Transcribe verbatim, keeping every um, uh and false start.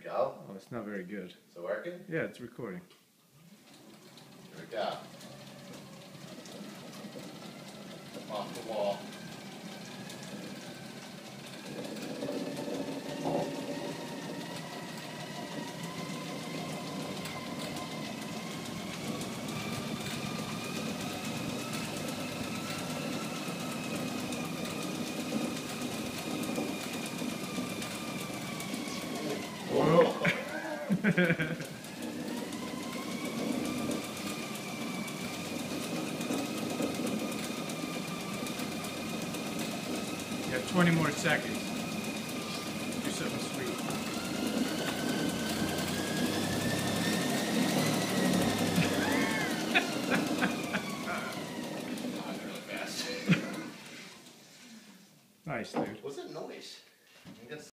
go. Oh, it's not very good. Is it working? Yeah, it's recording. Here we go. Off the wall. Whoa. You have twenty more seconds. Do something sweet. Not really fast. Nice thing.